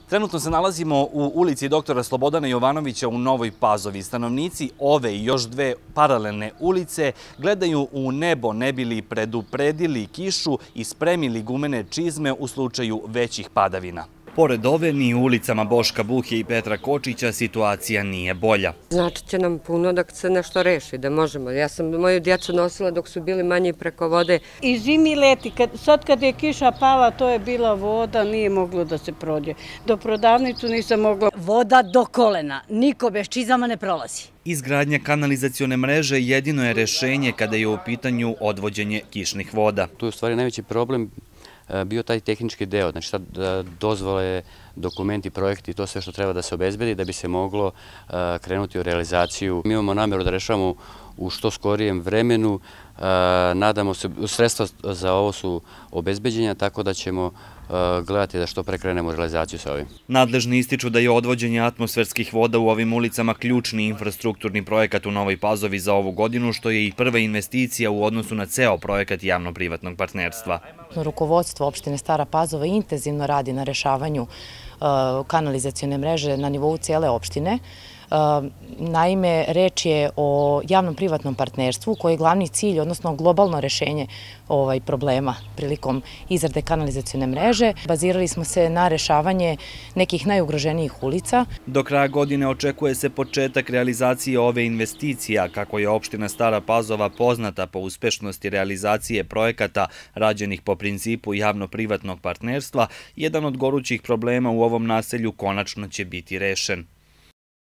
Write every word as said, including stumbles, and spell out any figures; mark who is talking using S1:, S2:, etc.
S1: Trenutno se nalazimo u ulici doktora Slobodana Jovanovića u Novoj Pazovi. Stanovnici ove i još dve paralelne ulice gledaju u nebo ne bi li predupredili kišu i spremili gumene čizme u slučaju većih padavina. Pored ove, ni u ulicama Boška Buhe i Petra Kočića situacija nije bolja.
S2: Znači će nam puno da se nešto reši, da možemo. Ja sam moju djecu nosila dok su bili manji preko vode.
S3: I zimi leti, sad kad je kiša pala, to je bila voda, nije moglo da se prođe. Do prodavnicu nisam mogla.
S4: Voda do kolena, niko bez čizama ne prolazi.
S1: Izgradnja kanalizacione mreže jedino je rešenje kada je u pitanju odvođenje kišnih voda.
S5: Tu je u stvari najveći problem bio taj tehnički deo, znači sad dozvole, dokumenti, projekti i to sve što treba da se obezbedi da bi se moglo krenuti u realizaciju. Mi imamo namjeru da rešavamo u što skorijem vremenu, nadamo se, sredstva za ovo su obezbeđenja, tako da ćemo gledati da što pre krenemo u realizaciju sa ovim.
S1: Nadležni ističu da je odvođenje atmosferskih voda u ovim ulicama ključni infrastrukturni projekat u Novoj Pazovi za ovu godinu, što je i prva investicija u odnosu na ceo projekat javno-privatnog partnerstva.
S6: Rukovodstvo opštine Stara Pazova intenzivno radi na rešavanju kanalizacione mreže na nivou cijele opštine. Naime, reč je o javnom-privatnom partnerstvu koji je glavni cilj, odnosno globalno rešenje problema prilikom izrade kanalizacione mreže. Bazirali smo se na rešavanje nekih najugroženijih ulica.
S1: Do kraja godine očekuje se početak realizacije ove investicije, a kako je opština Stara Pazova poznata po uspešnosti realizacije projekata rađenih po principu javno-privatnog partnerstva, jedan od gorućih problema u ovom naselju konačno će biti rešen.